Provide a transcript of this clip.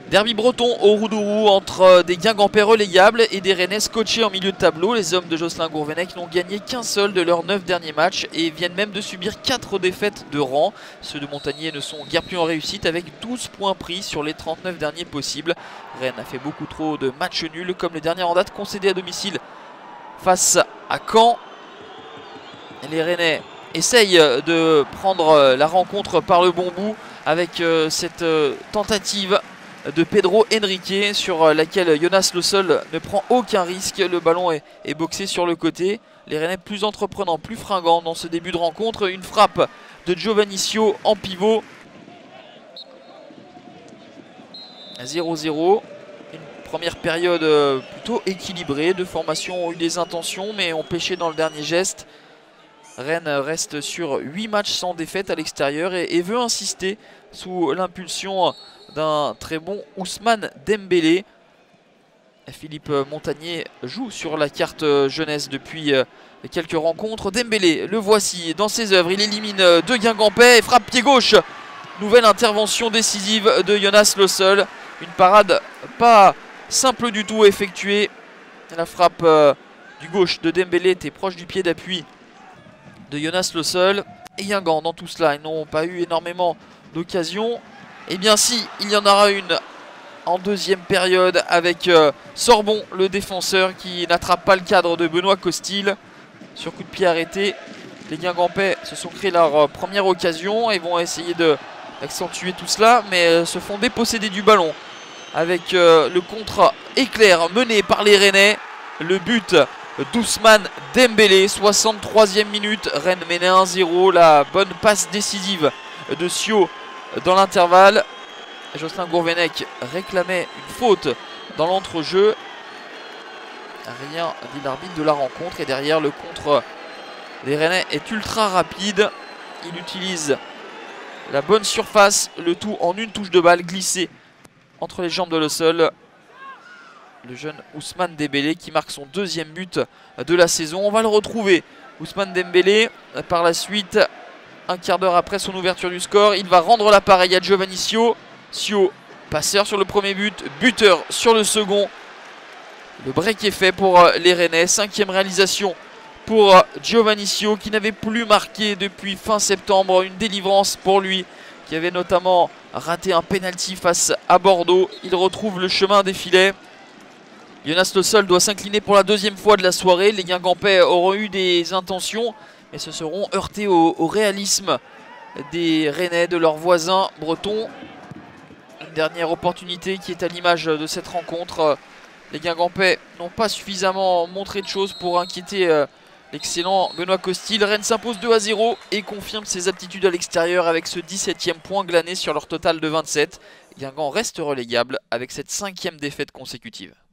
Derby breton au Roudourou entre des Guingampais relégables et des Rennais scotchés en milieu de tableau. Les hommes de Jocelyn Gourvenec n'ont gagné qu'un seul de leurs 9 derniers matchs et viennent même de subir 4 défaites de rang. Ceux de Montagnier ne sont guère plus en réussite avec 12 points pris sur les 39 derniers possibles. Rennes a fait beaucoup trop de matchs nuls comme les derniers en date concédés à domicile face à Caen. Les Rennais essayent de prendre la rencontre par le bon bout avec cette tentative de Pedro Henrique sur laquelle Jonas Le Sol ne prend aucun risque. Le ballon est boxé sur le côté. Les Rennais plus entreprenants, plus fringants dans ce début de rencontre. Une frappe de Giovannicio en pivot. 0-0. Une première période plutôt équilibrée. Deux formations ont eu des intentions mais ont pêché dans le dernier geste. Rennes reste sur 8 matchs sans défaite à l'extérieur et veut insister sous l'impulsion d'un très bon Ousmane Dembélé. Philippe Montagnier joue sur la carte jeunesse depuis quelques rencontres. Dembélé, le voici dans ses œuvres, il élimine deux Guingampais et frappe pied gauche. Nouvelle intervention décisive de Jonas Le Sol. Une parade pas simple du tout effectuée. La frappe du gauche de Dembélé était proche du pied d'appui de Jonas Le Sol. Et Guingamp dans tout cela, ils n'ont pas eu énormément d'occasions. Et bien si, il y en aura une en deuxième période avec Sorbon, le défenseur qui n'attrape pas le cadre de Benoît Costil. Sur coup de pied arrêté, les Guingampais se sont créés leur première occasion et vont essayer d'accentuer tout cela, mais se font déposséder du ballon avec le contre éclair mené par les Rennais. Le but d'Ousmane Dembélé, 63e minute, Rennes menait 1-0, la bonne passe décisive de Sio dans l'intervalle. Jocelyn Gourvenec réclamait une faute dans l'entrejeu. Rien dit l'arbitre de la rencontre. Et derrière, le contre des Rennais est ultra rapide. Il utilise la bonne surface, le tout en une touche de balle glissée entre les jambes de Le Sol. Le jeune Ousmane Dembélé qui marque son deuxième but de la saison. On va le retrouver, Ousmane Dembélé, par la suite. Un quart d'heure après son ouverture du score, il va rendre l'appareil à Giovannicio. Sio, passeur sur le premier but, buteur sur le second. Le break est fait pour les Rennais. 5e réalisation pour Giovannicio qui n'avait plus marqué depuis fin septembre. Une délivrance pour lui qui avait notamment raté un penalty face à Bordeaux. Il retrouve le chemin des filets. Jonas Le Sol doit s'incliner pour la deuxième fois de la soirée. Les Guingampais auront eu des intentions mais se seront heurtés au réalisme des Rennais, de leurs voisins bretons. Une dernière opportunité qui est à l'image de cette rencontre. Les Guingampais n'ont pas suffisamment montré de choses pour inquiéter l'excellent Benoît Costil. Rennes s'impose 2-0 et confirme ses aptitudes à l'extérieur avec ce 17e point glané sur leur total de 27. Guingamp reste relégable avec cette 5e défaite consécutive.